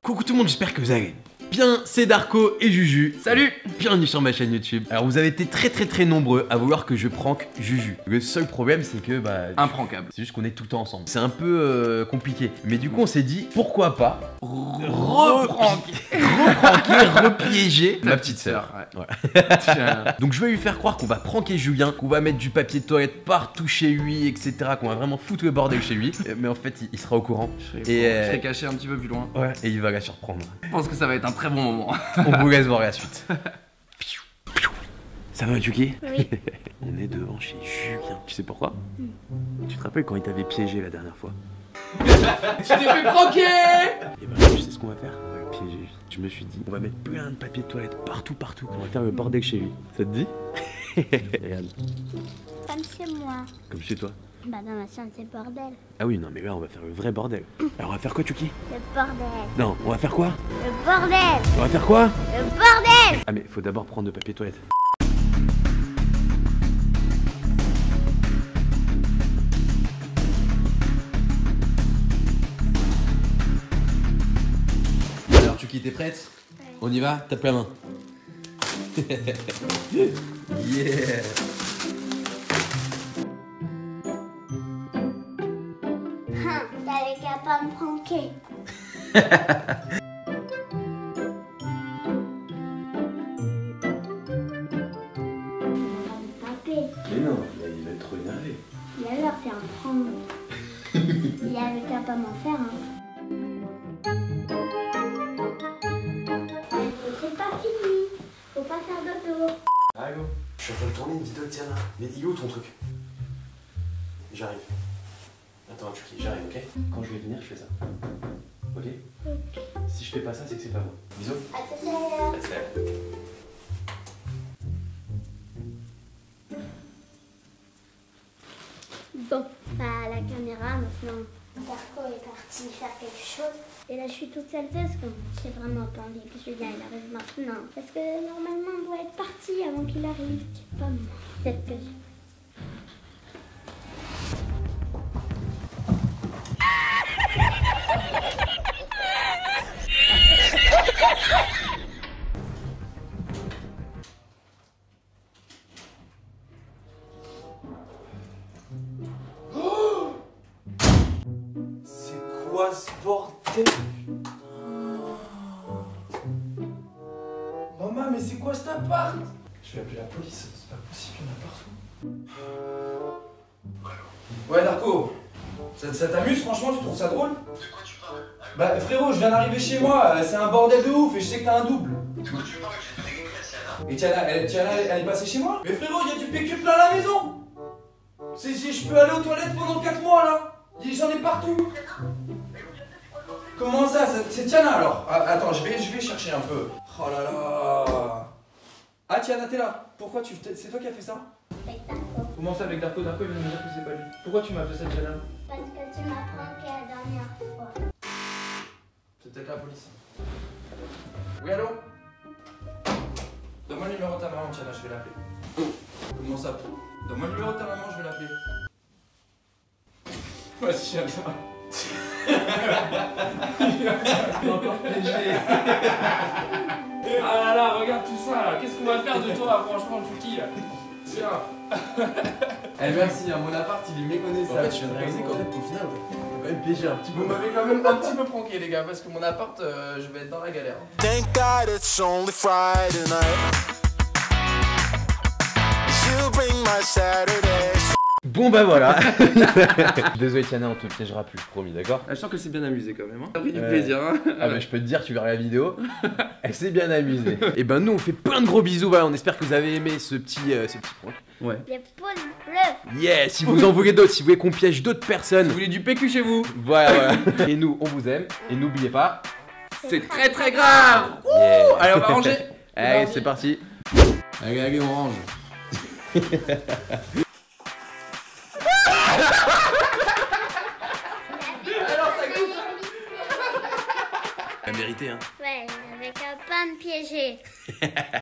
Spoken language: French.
Coucou tout le monde, j'espère que vous allez bien, c'est Darko et Juju. Salut, bienvenue sur ma chaîne YouTube. Alors vous avez été très nombreux à vouloir que je prank Juju. Le seul problème c'est que imprankable. C'est juste qu'on est tout le temps ensemble. C'est un peu compliqué. Mais du coup on s'est dit pourquoi pas repranker, repiéger ma petite sœur. Ouais. Donc je vais lui faire croire qu'on va pranker Julien, qu'on va mettre du papier de toilette partout chez lui, etc. Qu'on va vraiment foutre le bordel chez lui. Mais en fait il sera au courant. Je serai caché un petit peu plus loin. Ouais, et il va la surprendre. Je pense que ça va être un très bon moment. On vous laisse voir la suite. Ça va, Juki? Oui. On est devant chez Julien. Tu sais pourquoi? Tu te rappelles quand il t'avait piégé la dernière fois? Tu t'es fait pranker! Et bah, tu sais ce qu'on va faire? On va le piéger. Je me suis dit, on va mettre plein de papier de toilette partout. On va faire le bordel chez lui. Ça te dit? Regarde. Comme chez moi. Comme chez toi. Bah dans ma chambre c'est bordel. Ah oui, non, mais là, on va faire le vrai bordel. Alors, on va faire quoi, Chucky? Le bordel. Non, on va faire quoi? Le bordel. On va faire quoi? Le bordel. Ah, mais faut d'abord prendre le papier de toilette. Alors, Chucky, t'es prête? Ouais. On y va? Tape la main. Yeah. T'avais qu'à pas me pranker. Mais non, il va être trop énervé. Il a leur fait un prank. Il avait qu'à pas m'en faire C'est pas fini. Faut pas faire dodo. Allô? Je suis en train de tourner une vidéo de Tiana. Mais il est où ton truc? J'arrive. Attends, Chucky, j'arrive, ok? Quand je vais venir, je fais ça. Ok? Ok. Si je fais pas ça, c'est que c'est pas bon. Bisous. À tout à l'heure. À tout à l'heure. Bon, bah la caméra maintenant. Darko est parti faire quelque chose. Et là je suis toute seule parce que j'ai vraiment pas envie que Julien il arrive maintenant. Parce que normalement on doit être parti avant qu'il arrive. Je sais pas moi. Peut-être que je... C'est quoi ce bordel? Maman, mais c'est quoi cet appart? Je vais appeler la police, c'est pas possible, il y en a partout. Ouais, Darko, ça t'amuse franchement? Tu trouves ça drôle? De quoi tu parles? Bah frérot, je viens d'arriver chez moi, c'est un bordel de ouf et je sais que t'as un double. De quoi tu parles? J'ai fait écrire Tiana. Et Tiana, elle est passée chez moi? Mais frérot, il y a du PQ plein à la maison. Si je peux aller aux toilettes pendant 4 mois là. J'en ai partout. Comment ça? C'est Tiana alors? Ah, attends, je vais chercher un peu. Oh là là. Ah Tiana, t'es là. Pourquoi c'est toi qui as fait ça? Avec Darko. Comment ça avec Darko? Darko il vient de me dire que c'est pas lui. Pourquoi tu m'as fait ça Tiana? Parce que tu m'as pranké la dernière fois. C'est peut-être la police. Oui, allô? Donne-moi le numéro de ta maman, Tiana, je vais l'appeler. Comment ça? Donne-moi le numéro de ta maman, je vais l'appeler. Vas-y, Tiana. Il est encore piégé. Ah là là, regarde tout ça là. Qu'est-ce qu'on va faire de toi, franchement, Chucky là? Tiens. Eh merci, mon appart il est méconnaissable. En fait, je viens de réaliser qu'en fait, au final, on peut quand même piéger un petit peu. Vous m'avez quand même un petit peu pranké, les gars, parce que mon appart, je vais être dans la galère. Thank God it's only Friday night. You bring my Saturday. Bon bah voilà. Désolé Tiana, on te piégera plus, promis, d'accord? Je sens que c'est bien amusé quand même. Hein. T'as pris du plaisir. Hein. Ah bah je peux te dire, tu verras la vidéo. Elle s'est bien amusée. Et ben nous on fait plein de gros bisous, voilà, on espère que vous avez aimé ce petit prank. Ouais. Les pouces bleus. Yeah, si vous en voulez d'autres, si vous voulez qu'on piège d'autres personnes, Vous voulez du PQ chez vous? voilà. Et nous on vous aime. Et n'oubliez pas. C'est très grave. Yeah. Allez, on va ranger. Allez, c'est parti. Allez, on range. La vérité, hein. Ouais, avec un pain de piégé.